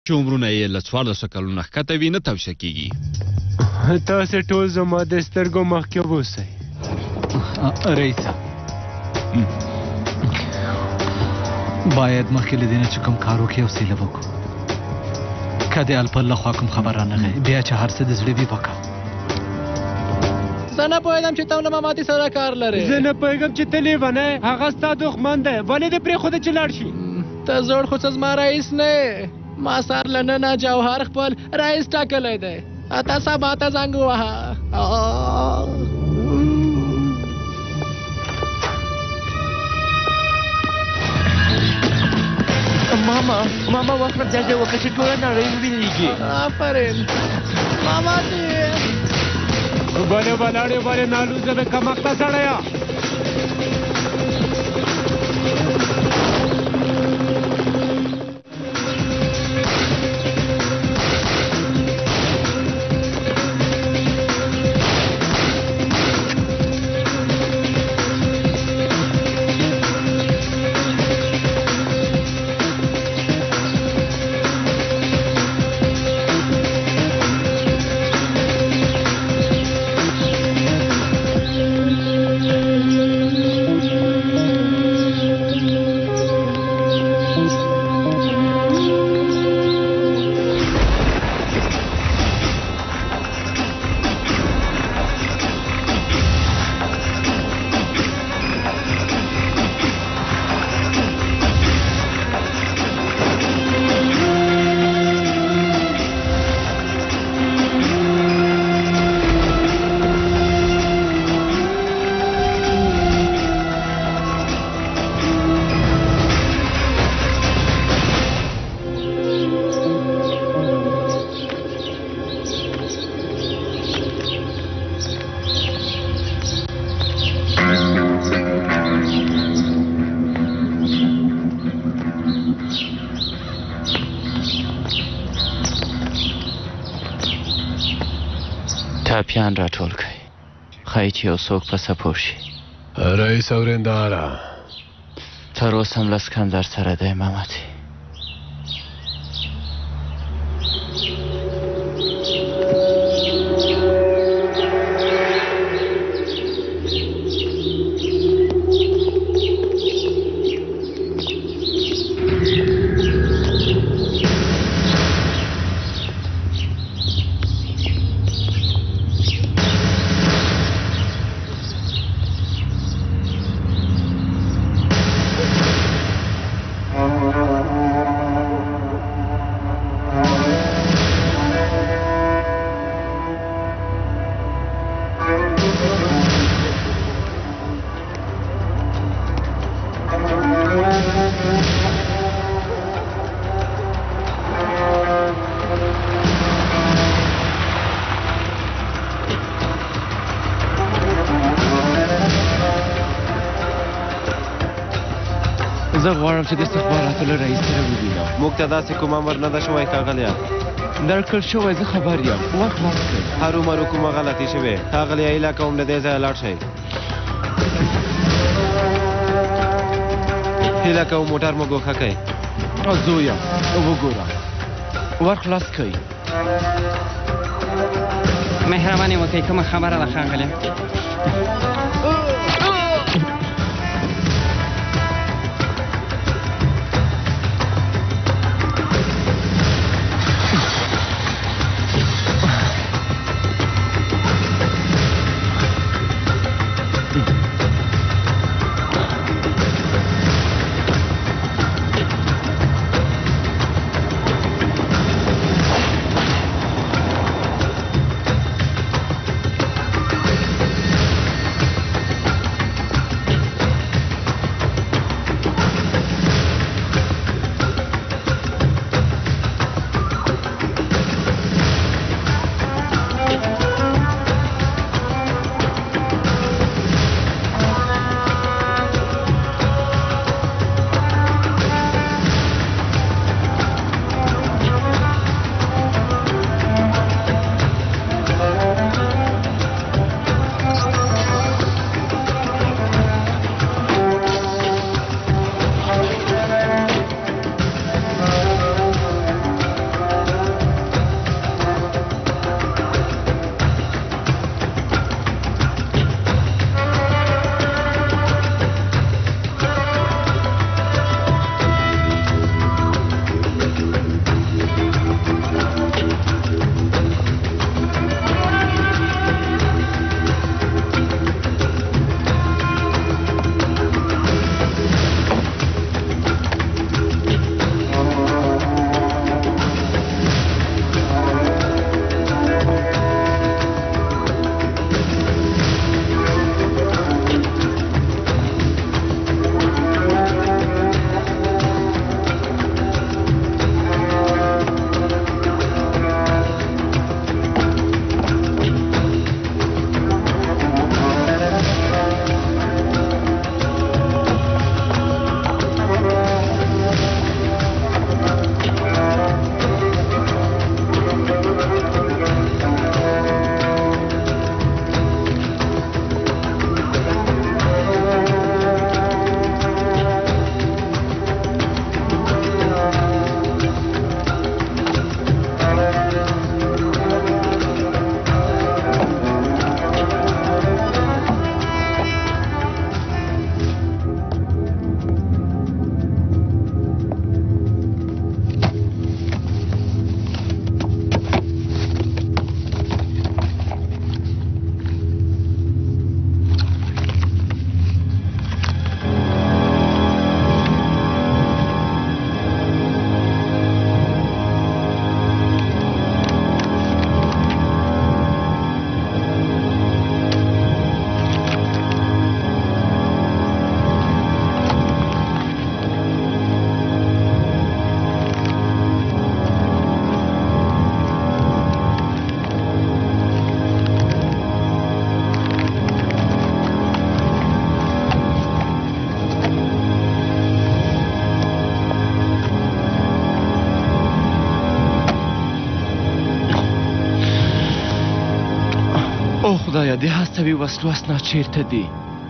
چې عمرونه یې له 1400 کلونو ښکته وي نه توشه کېږي. تاسې ټول زما د سترګو مخکې اوسئ. رئیسه باید مخکې له دې نه چې کوم کار وکړي حوصله وکړو. که د الپل له خوا کوم خبر رانغی بیا چې هر څه د زړه وي وکړه. زه نه پوهېدم چې ته له ماماتي سره کار لرې. زه نه پوهېږم چې ته لیونی هغه ستا دښمن دی. ولې دې پرېښوده چې لاړ شي؟ ته زوړ خو څه زما رئیس نه یې. ما سر له ننه جوهر خپل رئیس ټاکلی دی. ته سبا ته زنګ ووهه. ماما وخت جلده وکړه چې ټوله نړۍ ووینېږي. آفرین ماماتي بله ولاړې ولې نالوزه د کمښته سړیه. ټاپیان راټول کړئ ښایي چې یو څوک په څه پوه شي. رئیس اورېنداره تر اوسه هم له سکندر سره دی ماماتي. زه غواړم چې د استخباراتو له رئیس سره ووینم. موږ ته داسې کوم امر نه ده شوی ښاغلیه. درکړل شوی زه خبر یم. وخت خلاص کړئ. هرومرو کومه غلطي شوې ښاغلیه ایله کوم له دې ځایه لاړ شئ. هیله کوم موټر مو ګوښه کړئ. زویه وګوره وخت خلاص کړئ. مهرباني وکړئ کومه خبره ده ښاغلیه؟ خدایا د هستوي وسلو اسناد چیرته دي؟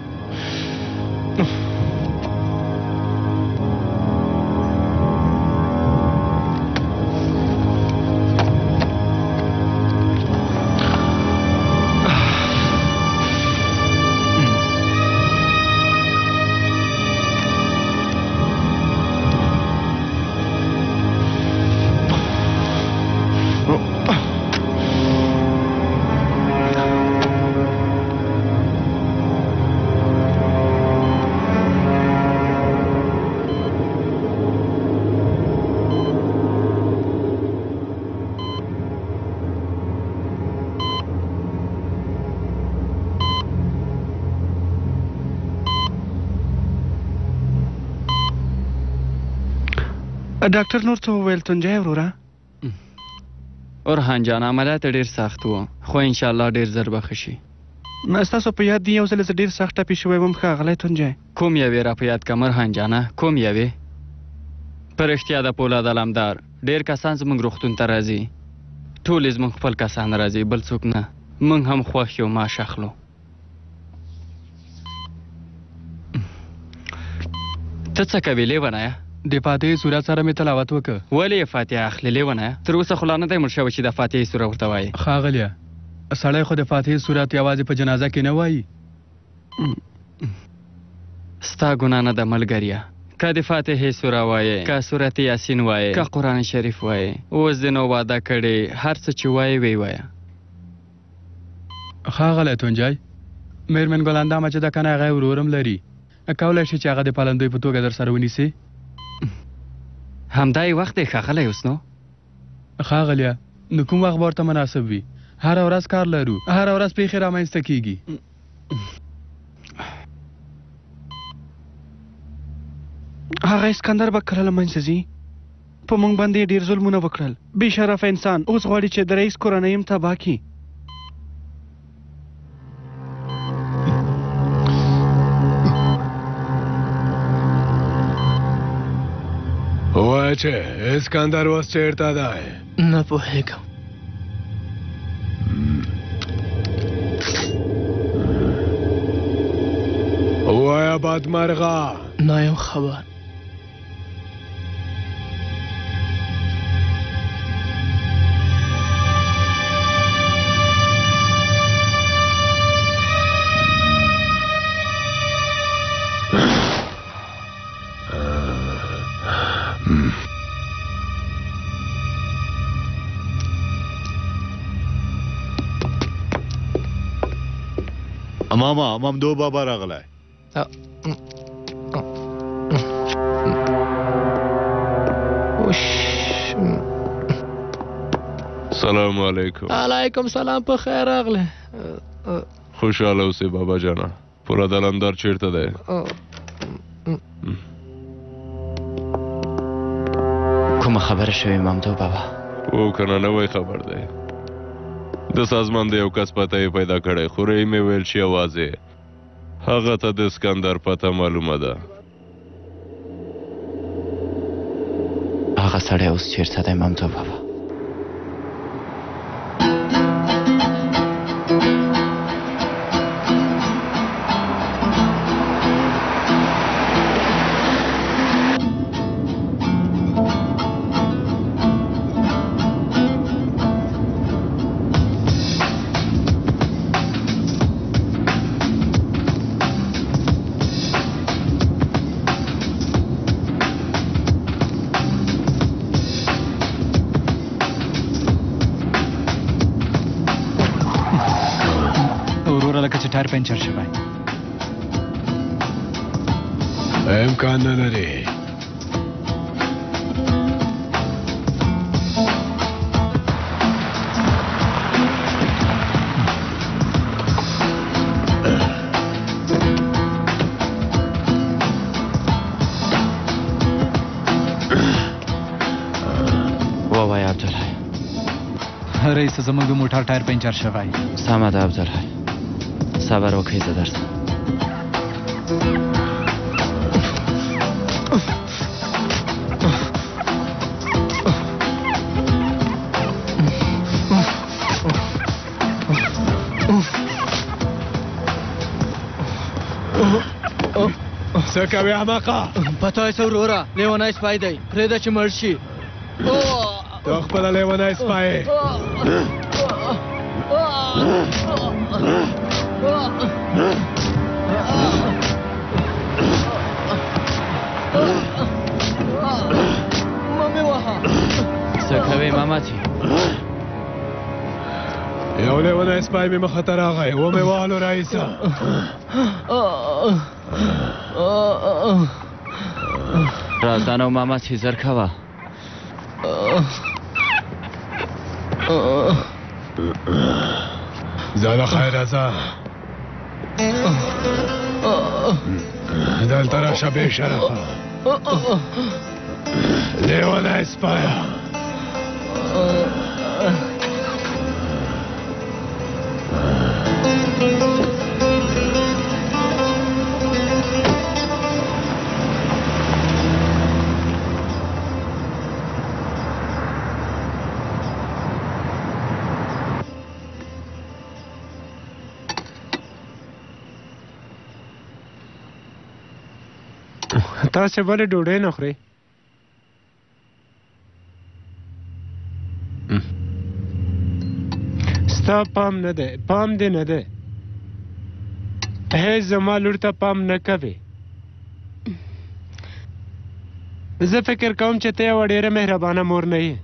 ډاکټر نور څه وویل تنجای وروره؟ اورحان جان عملیات ډیر سخت وو خو ان شاء الله ډیر ژر به ښه شي. ستاسو په یاد دی یو ځل زه ډیر سخت ټپي شوی وم ښاغلی تنجای. کوم یوې را په یاد که مرحان جانه؟ کوم یوې؟ په رښتیا د پولاد علمدار ډیر کسان زموږ روغتون ته راځي. ټول زموږ خپل کسان راځي بل څوک نه. موږ هم خوښ یو معاش اخلو. ته څه کوې لیونیه؟ د فاتحې سورت سره مې تلاوت وکړ. ولې فاتحه اخلې لیونیه؟ تر اوسه خو لا نه دی مړ شوی چې د فاتحې سوره ورته وایي. ښاغلیه سړی خو د فاتحې سورت یوازې په جنازه کې نه وایي. ستا ګناه نه ده ملګریه. که د فاتحې سوره وایې، که سورت یاسین وایې، که قرآن شریف وایې، اوس د نو واده کړې هر څه چې وایې وی وایه. ښاغلی تونجای میرمن ګل اندامه چې د کنه هغه ورورم لري کولی شي چې هغه د پالندوی په توګه در سره ونیسي؟ همدا یې وخت دی ښاغلی اوس نو. ښاغلیه نو کوم وخت به ورته مناسب وي؟ هره ورځ کار لرو، هره ورځ پیښې رامنځته کیږي. هغه اسکندر به کله له منځه ځي؟ په موږ باندې ډېر ظلمونه وکړل. بې شرفه انسان اوس غواړي چې د رئیس کورنۍ هم تباه کړي. وایه چې اسکندر اوس چېرته دی؟ نه پوهېږم. وایه بدمرغه نه یم خبر. ماما ممدو بابا راغلی. سلام علیکم. علیکم سلام په خیر راغله. خوشحاله اوسې بابا جانا. پولاد علمدار چیرته دی؟ کومه خبره شوې ممدو بابا؟ او کنه نوی خبر دی. د سازمان د یو کس پته یې پیدا کړی خو رهی مې ویل چې یوازې هغه ته د اسکندر پته معلومه ده. هغه سړی اوس چیرته دی ممدو بابا؟ ټایر پنچر شوی. امکان نه لري. ووایه عبدالله. رئیس زموږ د موټر ټایر پنچر شوی. سمه ده عبدالله. صبر وکړئ زه درځم. څه کوې احمقه؟ پته یې څه وروره لیونی سپی دی پرېږده چې مړ شي ته خپله لیونی سپی یې ممې وهه څه کوې ماماتي؟ یو لیونی سپی مې مخه ته راغی ومې والو رئیسه رازدانه و ماماتي زر کوه زه خیره ځه دلته راشه بې شرفه لیونی سپیه تاسې ولې ډوډۍ نه خورئ؟ ستا پام نه دی پام دې نه دی هیڅ زما لور ته پام نه کوې زه فکر کوم چې ته یوه ډېره مهربانه مور نه یې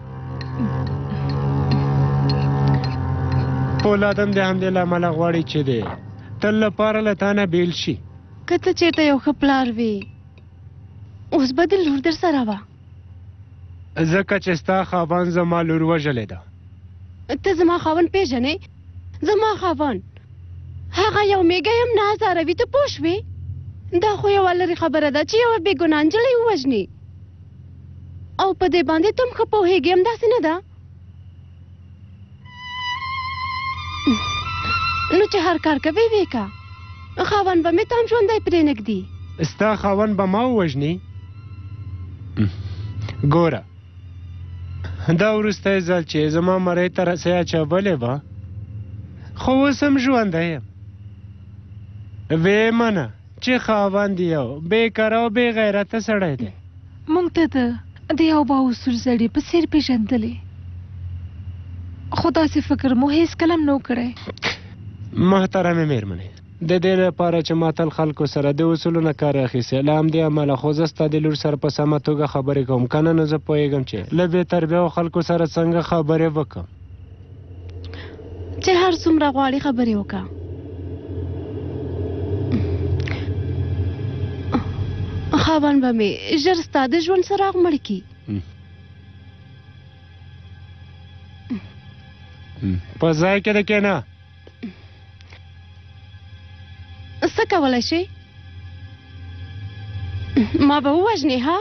پولادم د همدې له امله غواړي چې دی تل لپاره له تا نه بیل شي که ته چېرته یو ښه پلار وې اوس به د لور در سره وه ځکه چې ستا خاوند زما لور وژلې ده ته زما خاوند پېژنې زما خاوند هغه یو میږی هم نه ازاروي ته پوه شوې دا خو یوه لرې خبره ده چې یوه بېګناه نجلۍ ووژني او په دې باندې ته هم ښه پوهېږې همداسې نه ده نو چې هر کار کوې ویې که خاوند به مې ته هم ژوندی پرېنږدي ستا خاوند به ما ووژني ګوره دا وروستی ځل چې زما مرۍ ته رسۍ اچولې وه خو اوس هم ژوندی یم ویې منه چې خاوند یو بېکاره او بې غیرته سړی دی موږ ته د یو بااصول سړي په څېر پېژندلې خو داسې فکر مو هېڅکله هم نه و کړی محترمې مېرمنې د دې لپاره چې ما تل خلکو سره د اصولو نه کار اخیستی له همدې امله خو زه ستا د لور سره په سمه توګه خبرې کوم که نه نو زه پوهېږم چې له بې تربیهو خلکو سره څنګه خبرې وکړم چې هر څومره غواړي خبرې وکړه خاوند به مې ژر ستا د ژوند څراغ مړ کړي په ځای کې د کېنه څه کولی شي ما به ووژنې ها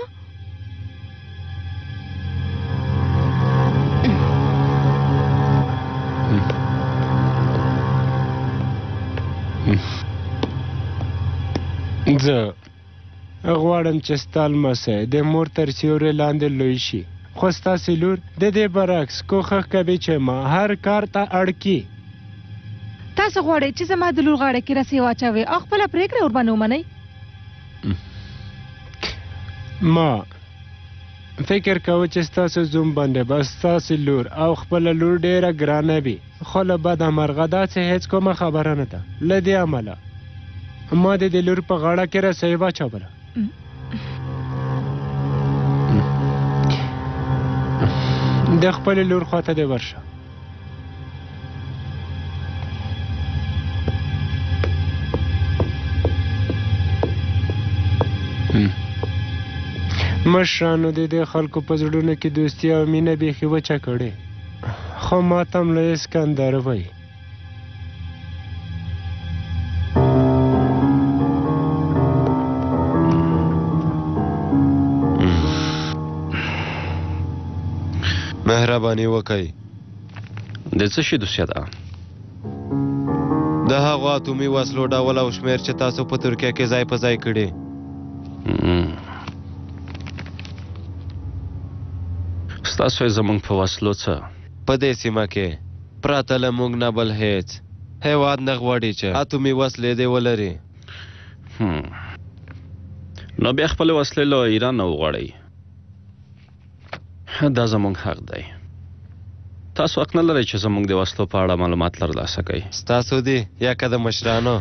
زه غواړم چې ستا لمسی د مور تر سیوري لاندې لوی شي خو ستاسې لور د دې برعکس کوښښ کوي چې ما هر کار ته اړ کړي تاسو غواړئ چې زما د لور غاړه کې رسۍ واچوئ او خپله پرېکړه ورباندې ومنئ ما فکر کوه چې ستاسو زوم باندې به ستاسې لور او خپله لور ډېره ګرانه وي خو له بده مرغه داسې هېڅ کومه خبره نه ده له دې امله ما د دې لور په غاړه کې رسۍ واچوله د خپلې لور خواته دې ورشه مشرانو د دې خلکو په زړونو کې دوستي او مینه بیخي وچه کړې خو ما ته هم لوی اسکندر وایي مهرباني وکئ د څه شي دوسیه ده د هغو اتومي وسلو ډول او شمېر چې تاسو په ترکیه کې ځای په ځای کړي ستاسو یې زموږ په وسلو څه په دې سیمه کې پراته له موږ نه بل هېڅ هېواد نه غواړي چې اتومي وسلې دې ولري نو بیا خپل وسلې له ایران نه وغواړئ. دا زموږ حق دی. تاسو حق نه لرئ چې زموږ د وسلو په اړه معلومات ترلاسه کړئ. ستاسو دی یا که د مشرانو؟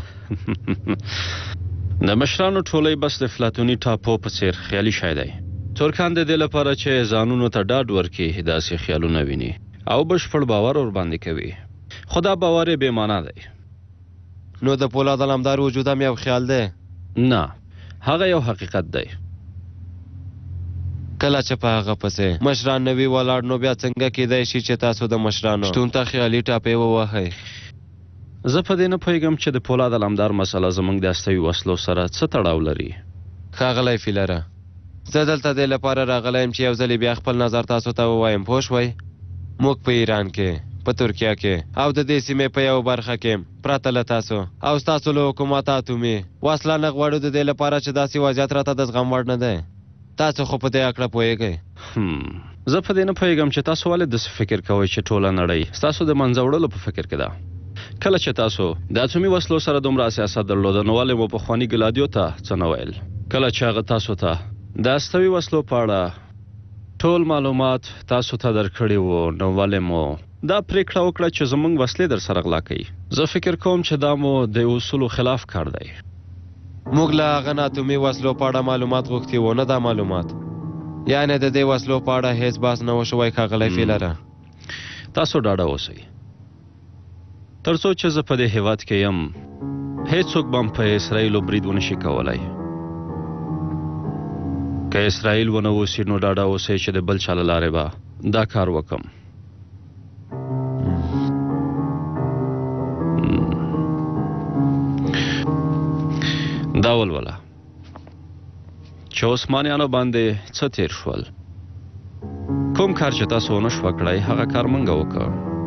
د مشرانو ټولۍ بس د افلاطوني ټاپو په څیر خیالي شی دی. ترکان د دې لپاره چې ځانونو ته ډاډ ورکړي داسې خیالونه ویني او بشپړ باور ورباندې کوي. خو دا باور یې بې معنا دی. نو د پولاد علمدار وجود هم یو خیال دی؟ نه، هغه یو حقیقت دی. کله چې په هغه پسې مشران نوي ولاړ نو بیا څنګه کېدای شي چې تاسو د مشرانو شتون ته خیالي ټاپې ووهئ؟ زه په دې نه پوهېږم چې د پولاد علمدار مسله زموږ د هستوي وسلو سره څه تړاو لري. ښاغلی فیلره، زه دلته دې لپاره راغلی یم چې یو ځلې بیا خپل نظر تاسو ته ووایم. پوه شوئ؟ موږ په ایران کې، په ترکیه کې او د دې سیمې په یو برخه کې پرته له تاسو او ستاسو له حکومت اتومي وسله نه غواړو د دې لپاره چې داسې وضعیت راته د زغم وړ نه دی. تاسو خو په دې اکړه پوهېږئ. زه په دې نه پوهېږم چې تاسو ولې داسې فکر کوئ چې ټوله نړۍ ستاسو د منځه وړلو په فکر کې ده. کله چې تاسو د اتومي وسلو سره دومره سیاست درلوده نو ولې مو پخواني ګلادیو ته څه نه ویل؟ کله چې هغه تاسو ته د هستوي وسلو په اړه ټول معلومات تاسو ته درکړي وو نو ولې مو دا پریکړه وکړه چې زموږ وسلې در سره غلا کوي؟ زه فکر کوم چې دا مو د اصولو خلاف کار دی. موږ له هغه نه اتومي وسلو په اړه معلومات غوښتي وو، نه دا معلومات. یعنې د دې وسلو په اړه هیڅ بحث نه و شوی. ښاغلی فیلره، تاسو ډاډه اوسئ. تر څو چې زه په دې هیواد کې یم هیڅوک به هم په اسرائیلو برید ونشي کولی. که اسرائیل ونه اوسي نو ډاډه اوسئ چې د بل چا له لارې به دا کار وکم. دا ولوله چې عثمانیانو باندې څه تیر شول، کوم کار چې تاسو ونه شوه کړئ هغه کار موږ وکړ.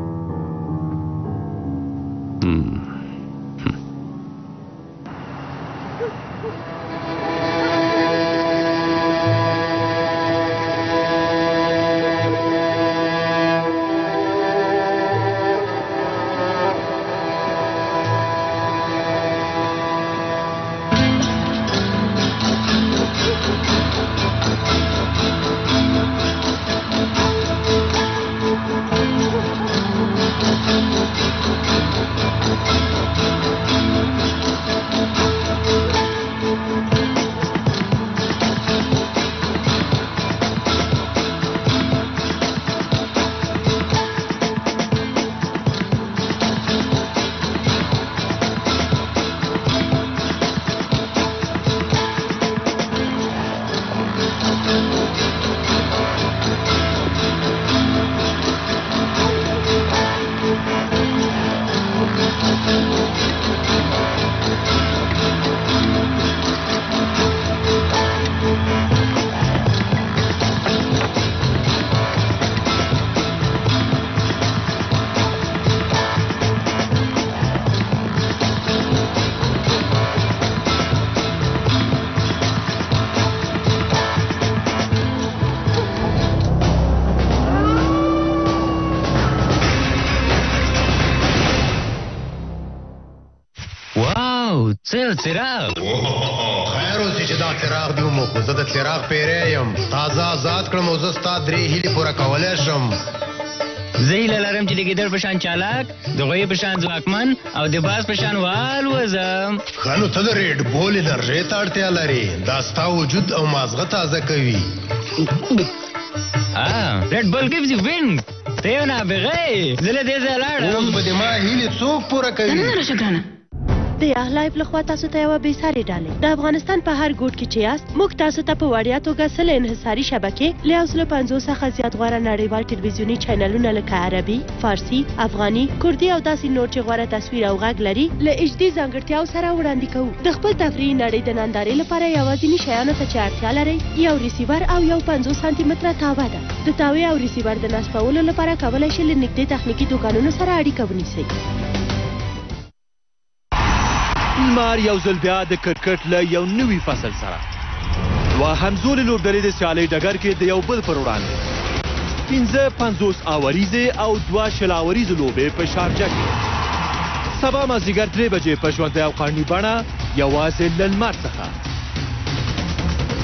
څراغ خیر اوسې چې دا څراغ دې وموښو. زه د څراغ پیری یم، تازه آزاد کړم او زه ستا 3 هیلې پوره کولی شم. زه هیله لرم چې د ګیدړ په شان چالاک، د غویې په شان ځواکمن او د باز په شان والوزم. ښه نو ته د ریډ بول انرژۍ ته اړتیا لرې. دا ستا وجود او مازغه تازه کوي. ریډ بول gives you wind. ته یو نابغه یې. زه له دې ځایه لاړم. اوس به د ما هیلې څوک پوره کوي؟ د یاغلایف لخوا تاسو ته یوه بېسارې ډالۍ. د افغانستان په هر ګوټ کې چې یاست موږ تاسو ته په وړیا توګه 100 انحصاري شبکې له 150 څخه زیات غوره نړیوال ټلویزیوني چینلونه لکه عربي، فارسي، افغاني، کردي او داسې نور چې غوره تصویر او غږ لري له HD ځانګړتیاو سره وړاندې کوو. د خپل تفریحي نړۍ د نندارې لپاره یوازیني شیانو ته چې اړتیا لرئ یو ریسیور او یو 50 سانتي متره تاوه ده. د تاوې او ریسیور د نصبولو لپاره کولی شئ له نږدې تخنیکي دوکانونو سره اړیکه ونیسئ. مار یو ځل بیا د کرکټ له یو نوي فصل سره دوه همزولې لوبډلې د سیالۍ ډګر کې د یو بل پر وړاندې 50 اوریزې او 2 شلاوریزې لوبې په شارجه کې. سبا مازدیګر 3 بجې په ژوندۍ او قانوني بڼه یوازې له لمر څخه.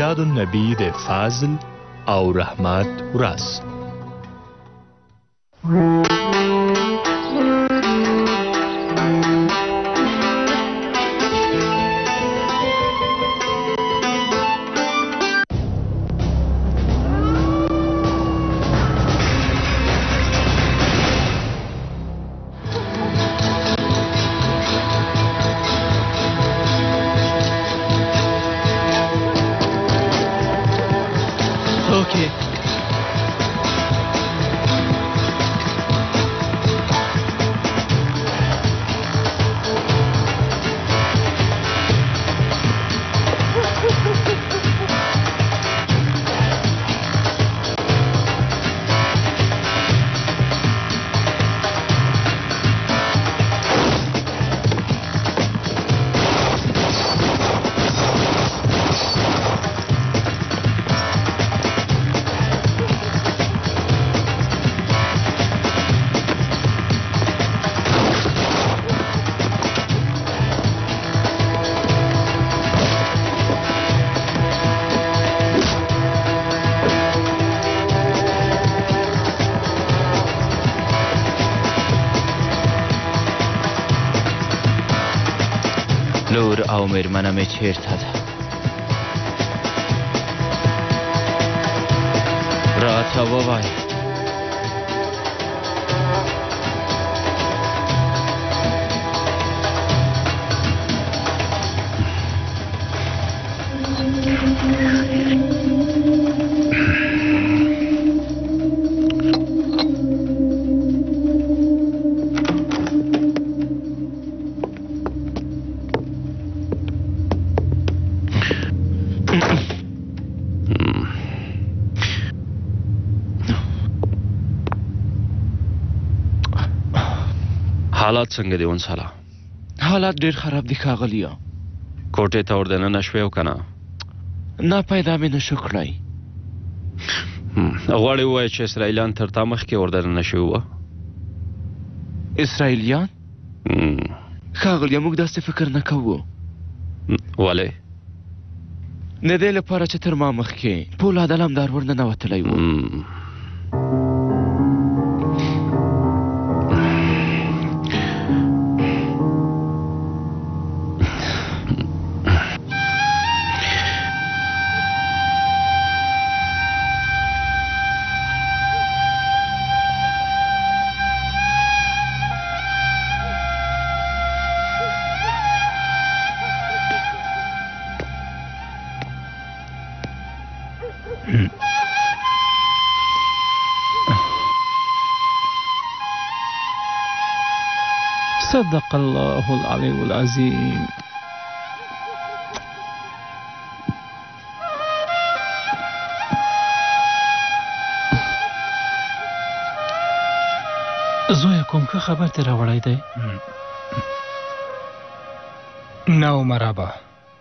میلاد النبی د فضل او رحمت ورځ. لور او میرمنه مې چیرته ده؟ راته ووایه. حالات څنګه دی ونساله؟ حالات ډیر خراب دي ښاغلیه. کوټې ته ور دننه شوې او که نه؟ نه، پیدا مې نشو کړی. غواړې ووایې چې اسرائیلیان تر تا مخکې ور دننه شوي وه؟ اسرائیلیان؟ ښاغلیه موږ داسې فکر نه کوو. ولې؟ د دې لپاره چې تر ما مخکې پولاد علمدار ور ننوتلی و. صدق الله العلي العظيم. زویا کوم که خبر ته راوړی دی؟ نه مرحبا.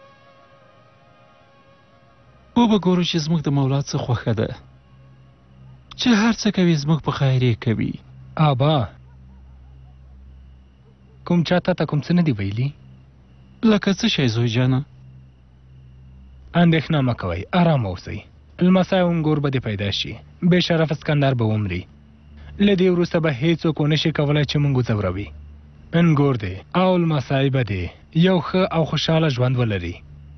وبګورو چې زموږ د مولا څه خوښه ده، چې هر څه کوي زموږ په خیر یې کوي. آبا کوم چاته ته کوم څه نه دی ویلي؟ لکه څه شی زوی جانه؟ اندېښنه مه کوئ، ارام اوسئ. لمسی انګور به دې پیدا شي، بې شرف اسکندر به ومري. له دې وروسته به هیڅوک ونه شي کولی چې موږ وځوروي. انګور دی او لمسی به دی یو ښه او خوشحاله ژوند ولري.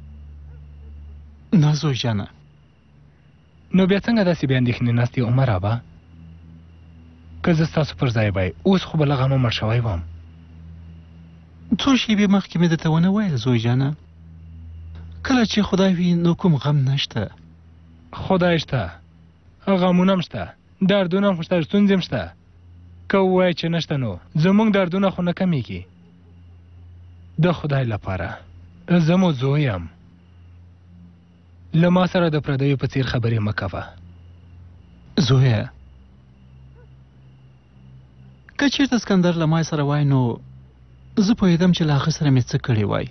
نه زوی جانه. نو بیا څنګه داسې بې اندېښنې ناست یې عمر ابا؟ که زه ستاسو پر ځای وای اوس خو به له غمه مړ شوی وم. څو شېبې مخکې مې درته ونه ویل زوی جانه، کله چې خدای وي نو کوم غم نشته. خدای شته، غمونه هم شته، دردونه هم شته، ستونزې هم شته. که ووایې چې نشته نو زموږ دردونه خو نه کمیږي. د خدای لپاره زه مو زوی یم، له ما سره د پردیو په څیر خبرې مه کوه. زویه که چېرته اسکندر له ما سره وای نو زه پوهېدم چې له هغه سره مې څه کړي وای،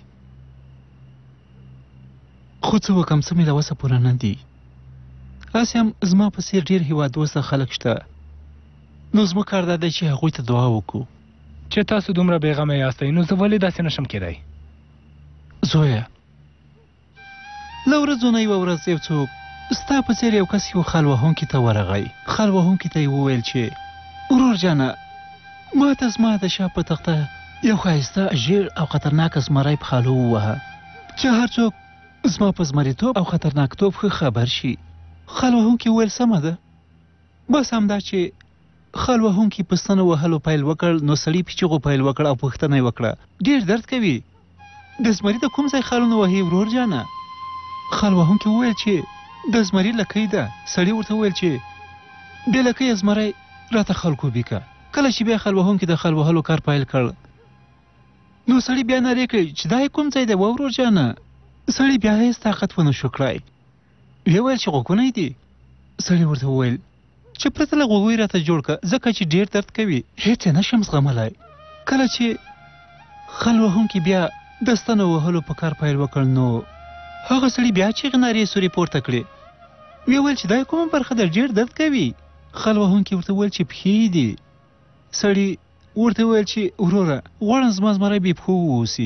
خو څه وکړم، څه مې له وسه پوره نه دي. هسې هم زما په څېر ډېر هېوادوسته خلک شته، نو زموږ کار دا دی چې هغوی ته دعا وکړو. چې تاسو دومره بېغمه یاستئ نو زه ولې داسې نشم کېدی؟ زویه له ورځو نه یوه ورځ یو څوک ستا په څېر یو کس یو خال وهونکي ته ورغی. خال وهونکي ته یې وویل چې ورور جانه ما ته زما د شا په تخته یو ښایسته ژیړ او خطرناک زمری په خالو ووهه چې هر څوک زما په زمریتوب او خطرناکتوب ښه خبر شي. خال وهونکي وویل سمه ده. بس همدا چې خال وهونکي په ستنو وهلو پیل وکړ نو سړي په چیغو پیل وکړ او پوښتنه یې وکړه ډېر درد کوي د زمري د کوم ځای خالونه وهي ورور جانه؟ خال وهونکي وویل چې د زمري لکۍ ده. سړي ورته وویل چې بې لکۍ زمری راته خلکوبي که. کله چې بیا خال وهونکي د خال وهلو کار پیل کړ نو سړي بیا نارې کړې چې دا یې کوم ځای دی ورور جانه؟ سړي بیا هېڅ طاقت ونه شو کړی. ویې ویل چې غوږونه یې دي. سړي ورته وویل چې پرته له غوږو یې راته جوړ کړه ځکه چې ډېر درد کوي هېڅ یې نه شم زغملی. کله چې خال وهونکي بیا د ستنو وهلو په کار پیل وکړ نو هغه سړي بیا چیغې نارې سورې پورته کړې. ویې ویل چې دا یې کومه برخه ده ډېر درد کوي؟ خال وهونکي ورته وویل چې پښې یې دي. سړي ورته وویل چې وروره غواړم زما زمری بې پښو واوسي.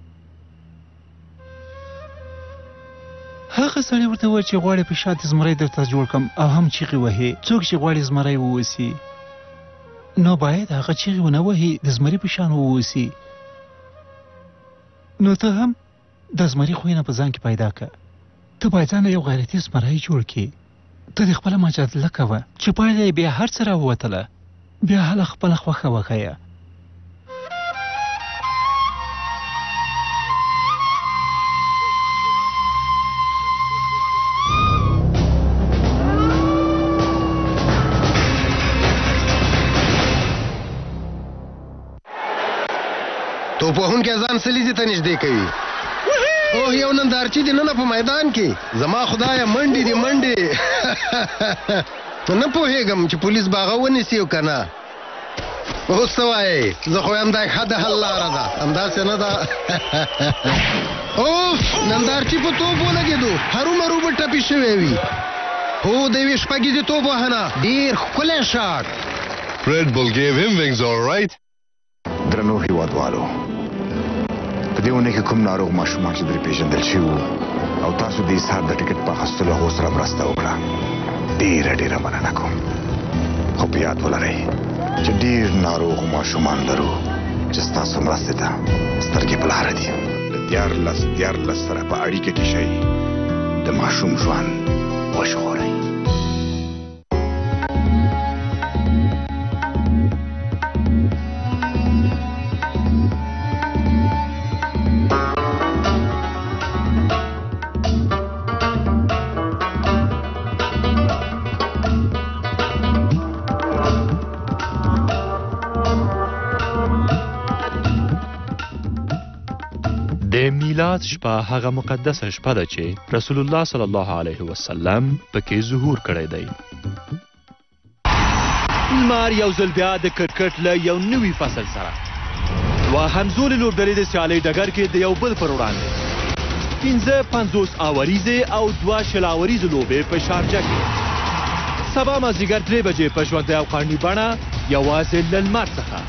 هغه سړی ورته وویل چې غواړې په شا د زمری درته جوړ کړم او هم چیغې وهې. څوک چې غواړي زمری واوسي نو باید هغه چیغې ونه وهي د زمري په شان واوسي. نو ته هم د زمري خویونه په ځان کې پیدا کړه. ته باید ځان یو غیرتي زمری جوړ کړې. ته د خپله مجادله کوه چې پایله یې بیا هر څه راووتله بیا هله خپله خوښه وښیه. توپوهونکی ځان سلیزې ته نږدې کوي. اوه یو نندارچي دی نن په میدان کې. زما خدایه منډې دي منډې. نه پوهېږم چې پولیس به هغه ونیسي او که نه. اوس څه وایې؟ زه خو یم دا ښه د حل لاره ده همداسې نه ده. اوف نندارچي په توپ ولګېدو هرومرو به ټپي شوی وي. هو د یوې شپږیزې توپ وهنه ډېر ښکلی شاټ. Red Bull gave him wings all right. درنو هیوادوالو په دې اونۍ کې کوم ناروغ ماشومان چې درې پیژندل شوي وو او تاسو د اسهار د ټکټ په اخیستلو هغو سره مرسته وکړه ډېره مننه کوم. خو په یاد ولرئ چې ډېر ناروغ ماشومان لرو چې ستاسو مرستې ته سترګې په لاره دي. د 14 سره په اړیکه کې شئ د ماشوم ژوند وژغورئ. میلاد شپه هغه مقدسه شپه ده چې رسول الله صلی الله علیه وسلم پکې ظهور کړی دی. لمر یو ځل بیا د کرکټ له یو نوي فصل سره دوهم ځل لوبډلې د سیالۍ ډګر کې د یو بل پر وړاندې 50 اوریزې او 2 شلاوریزې لوبې په شارجه کې سبا مازدیګر 3 بجې په ژوندۍ او قانوني بڼه یوازې له لمر څخه.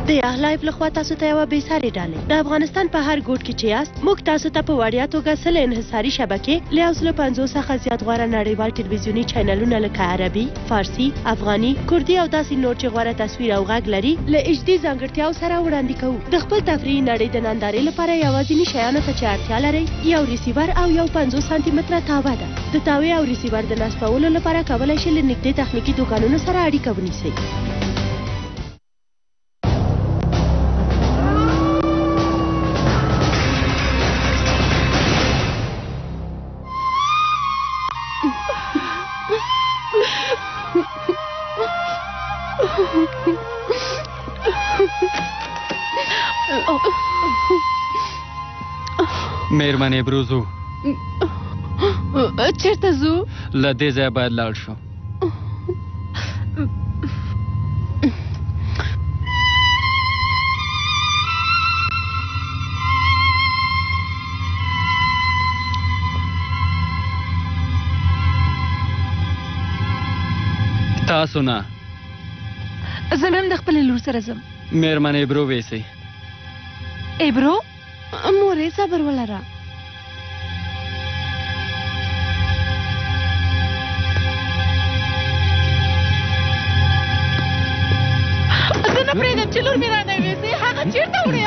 د اهلایف لخوا تاسو ته یوه بېسارې ډالۍ د افغانستان په هر ګوټ کې چې یاست موږ تاسو ته په وړیا توګه 100 انحصاري شبکې له 150 څخه زیات غوره نړیوال ټلویزیوني چینلونه لکه عربي، فارسي، افغاني، کردي او داسې نور چې غوره تصویر او غږ لري له HD ځانګړتیاو سره وړاندې کوو. د خپل تفریحي نړۍ د نندارې لپاره یوازیني شیانو ته چې اړتیا لرئ یو ریسیور او یو 50 سانتي متره تاوه ده. د تاوې او ریسیور د نصبولو لپاره کولی شئ له نږدې تخنیکي دوکانونو سره اړیکه ونیسئ. مېرمنې بروزو چیرته ځو؟ له دې ځایه باید لاړ شو. تاسو نه. زه هم د خپلې لور سره ځم. مېرمنې ایبرو ویسئ. ایبرو؟ مورې صبر ولره. زه نه پرېږدم چې لور مې رانه ویسي. هغه چېرته وړې؟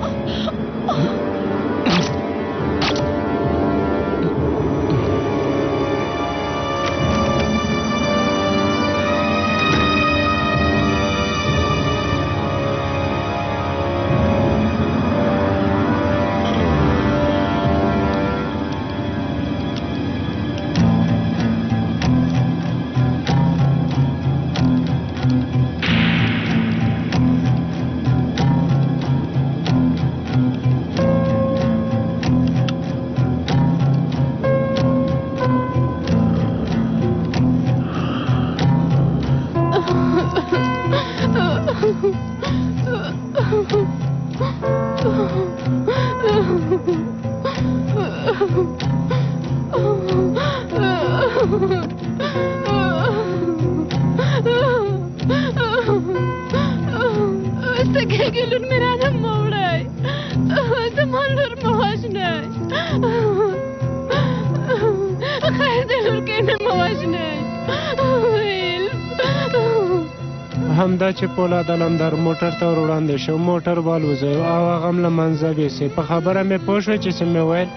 همدا چې پولاد علمدار موټر ته ور وړاندې شو موټر والوځه او هغه هم له منځه ویسې. په خبره مې پوه شوې چې څه مې ویل؟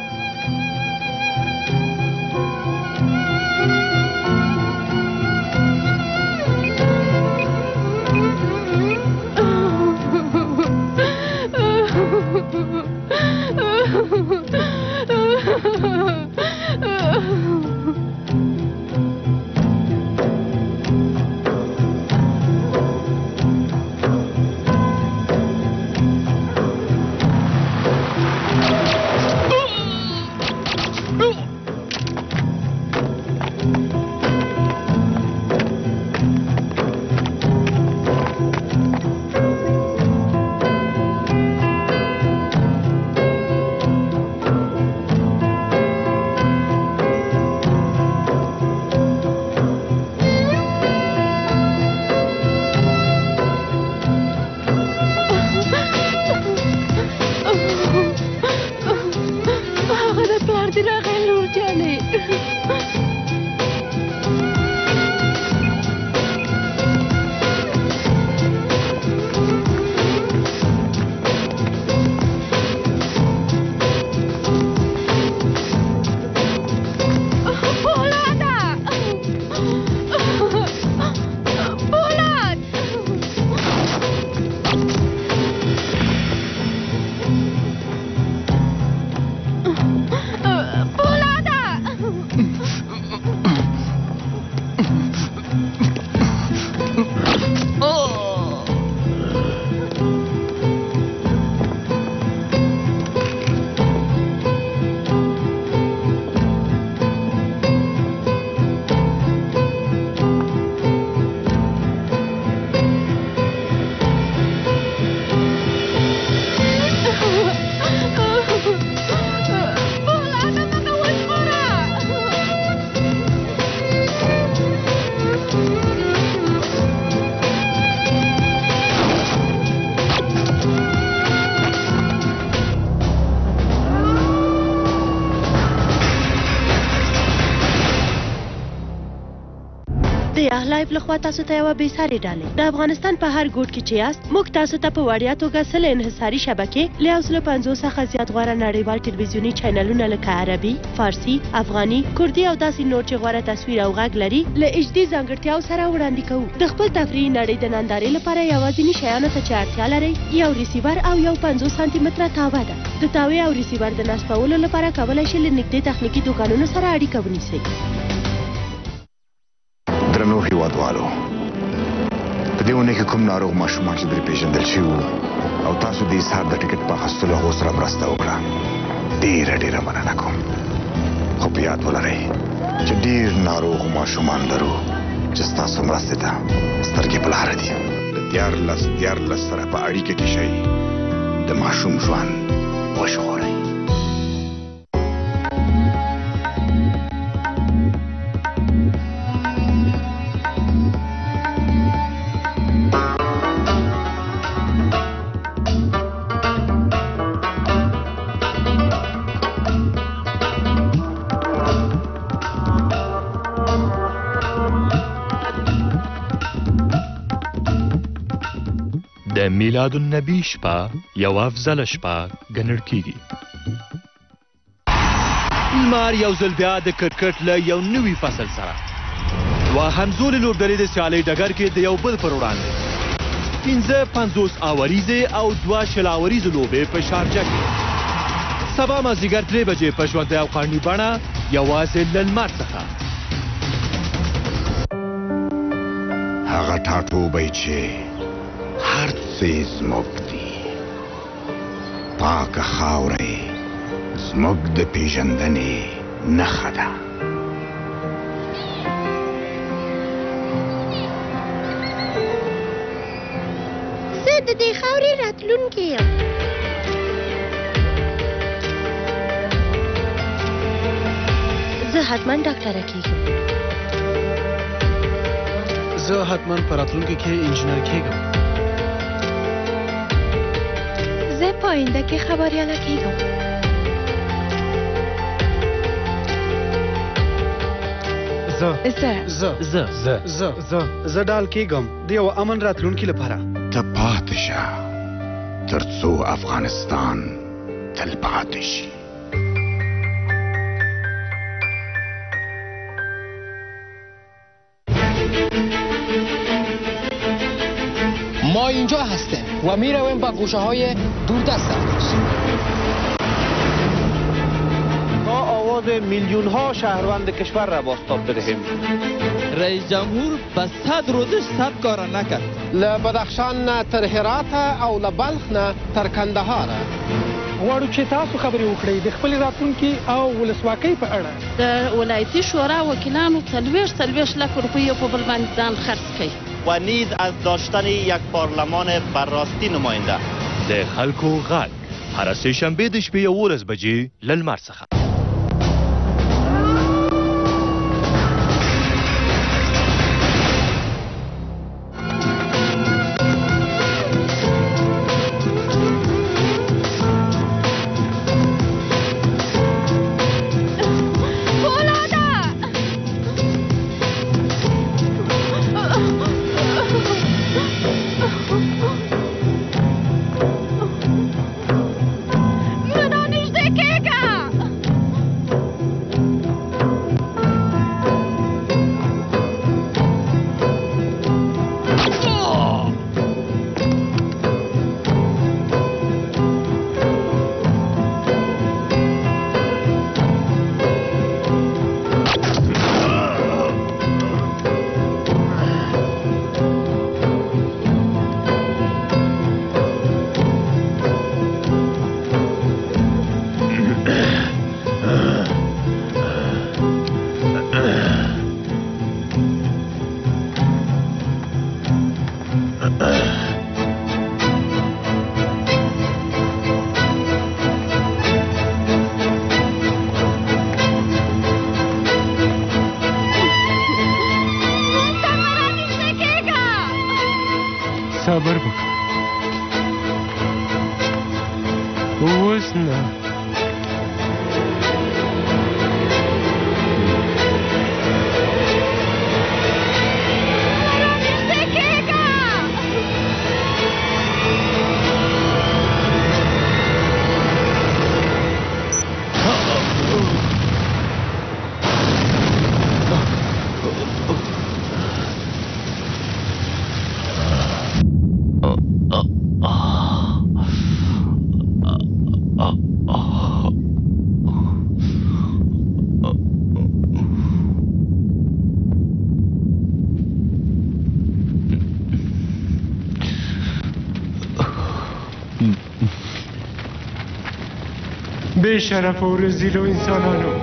طرف لخوا تاسو ته یوه بېسارې ډالۍ د افغانستان په هر ګوټ کې چې یاست موږ تاسو ته په وړیا توګه 100 انحصاري شبکې له 150 څخه زیات غوره نړیوال ټلویزیوني چینلونه لکه عربي، فارسي، افغاني، کردي او داسې نور چې غوره تصویر او غږ لري له HD ځانګړتیاو سره وړاندې کوو. د خپل تفریحي نړۍ د نندارې لپاره یوازیني شیانو ته چې اړتیا لرئ یو ریسیور او یو 50 سانتي متره تاوه ده. د تاوې او ریسیور د نصبولو لپاره کولی شئ له نږدې تخنیکي دوکانونو سره اړیکه ونیسئ. درنو هیوادوالو، په دې اونۍ کې کوم ناروغ ماشومان چې درې پیژندل شوي وو او تاسو د اسهار د ټکټ په اخیستلو هغو سره مرسته وکړه، ډېره مننه کوم. خو په یاد ولرئ چې ډېر ناروغ ماشومان لرو چې ستاسو مرستې ته سترګې په لاره دي. د 14 سره په اړیکه کې شئ، د ماشوم ژوند وژغورئ. د میلاد النبی شپه یو افضل شپه ګڼل کیږي. لمر یو ځل بیا د کرکټ له یو نوي فصل سره دوهمزولې لوبډلې د سیالۍ ډګر کې د یو بل پر وړاندې 50 اوریزې او 2 شلاوریزې لوبې په شارجه کې سبا مازدیګر 3 بجې په ژوندۍ او قانوني بڼه یوازې له لمر څخه. هغه ټاټوبی چې هر څه زموږ دي، پاکه خاوره یې زموږ د پیژندنې نښه ده. زه د دې خاورې راتلونکې یم. زه حتما ډاکټره کېږم. زه حتما په راتلونکي کې انجینر کېږم. زه په آینده کې خبریاله کېږم. زه ډال کېږم د یو امن راتلونکي لپاره. ته پاتې شه تر څو افغانستان تل پاتې شي. ما اینجا هستیم و می رویم به گوشه های دوردست تا آواز میلیون ها شهروند کشور را بازتاب بدهیم. رئیس جمهور به 100 روزش 100 کار نکرد. له بدخشان نه تر هرات او له بلخ نه تر کندهار. غواړو چې تاسو خبرې وکړئ د خپل راتلونکي او ولسواکۍ په اړه. د ولایتي شورا وکیلانو 40 لک روپیه په بل باندې ځان خرڅ کړي و نیز از داشتن یک پارلمان برراستی نماینده. د خلکو غږ هر سه شنبه د شپې 11 بجې له لمر څخه. صبر وکړه. اوس نه. بے شرف و رزیلو انسانانو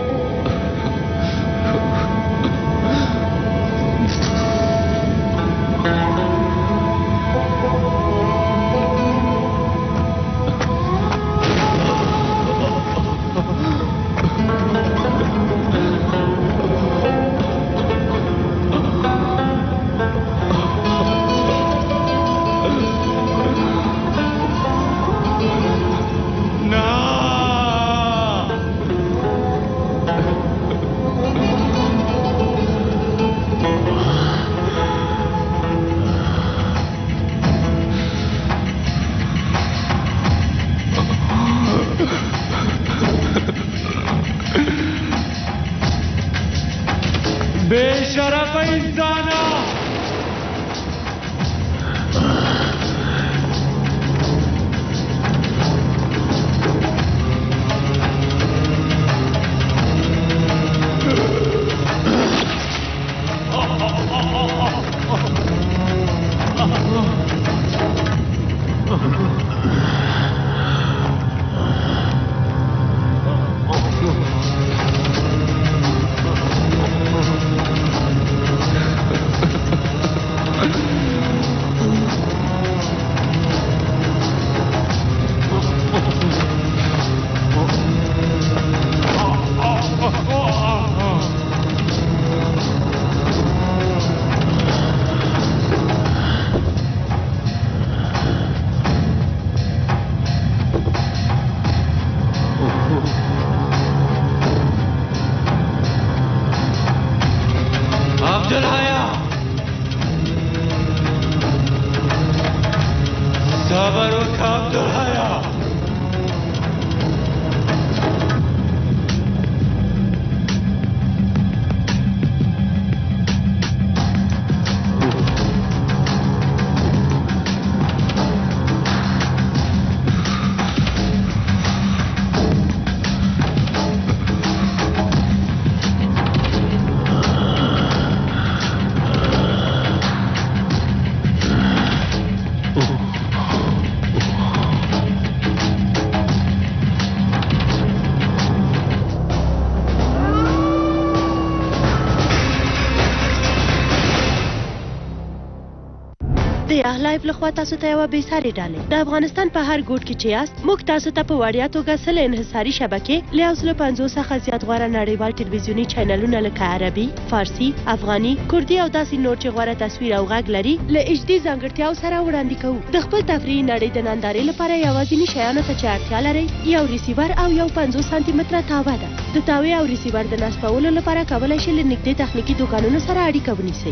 لایف لخوا تاسو ته یو به ساري ډالۍ د افغانستان په هر ګوټ کې چې یاست موږ تاسو ته په وړیا توګه سل انحصاري شبکې له 150 څخه زیات غوړه نړیوال ټلویزیونی چینلونه لکه عربي، فارسی، افغاني، کردي او داسې نور چې غوړه تصویر او غږ لري له HD ځانګړتیاو سره وړاندې کوو. د خپل تفریحي نړۍ د نندارې لپاره یوازینی شیانو ته چې اړتیا لرئ یو ریسیور او یو 50 سانتي متره تاوه ده. د تاوې او ریسیور د نصبولو لپاره کولای شئ له نږدې تخنیکي دوکانونو سره اړیکه ونیسئ.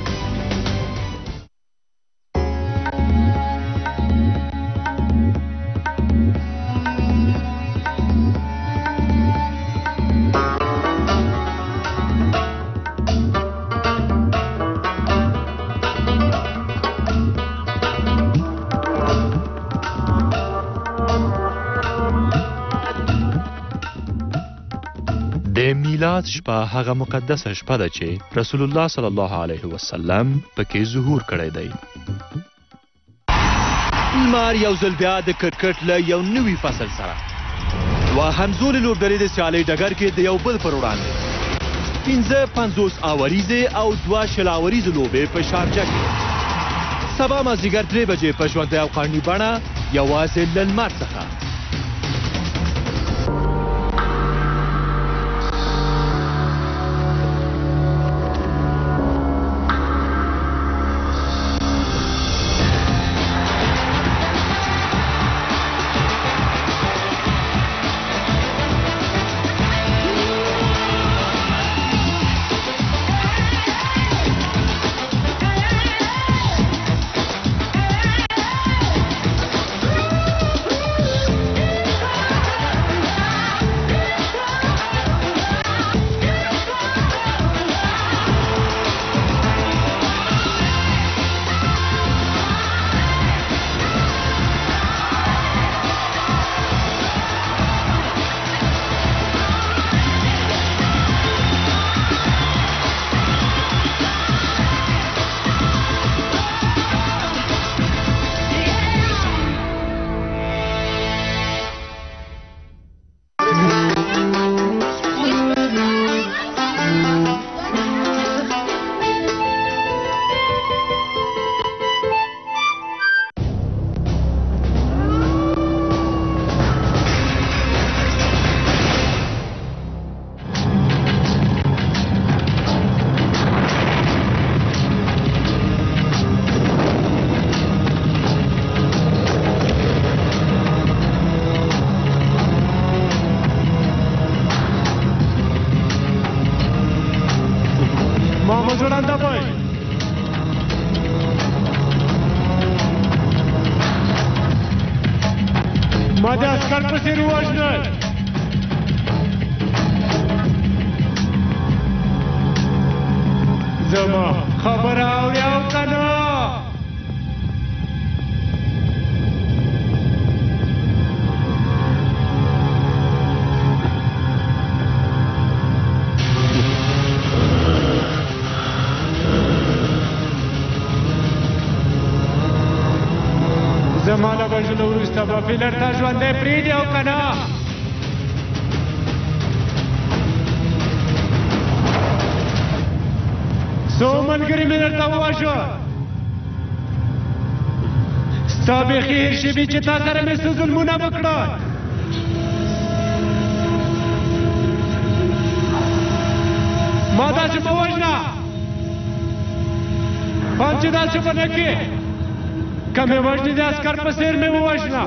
میلاد شپه هغه مقدسه شپه ده چې رسول الله صلی الله علیه وسلم پکې ظهور کړی دی. لمر یو ځل بیا د کرکټ له یو نوي فصل سره دوه همزولې لوبډلې د سیالۍ ډګر کې د یو بل پر وړاندې 50 اوریزې او 2 شلاوریزې لوبې په شارجه کې سبا مازدیګر 3 بجې په ژوندۍ او قانوني بڼه یوازې له لمر څخه. ما د عسکر په څېر ووژنل. زما خبره اورې او که نه؟ زما له وژلو وروسته به فیلر ته ژوندی پرېږدي او که نه؟ څو ملګري مې درته ووژل. ستا بیخي هېر شوي چې تا سره مې څه ظلمونه وکړل. ما داسې مه وژنه. پام چې داسې به نه کړې. که مې وژنې د عسکر په څېر مې ووژنه.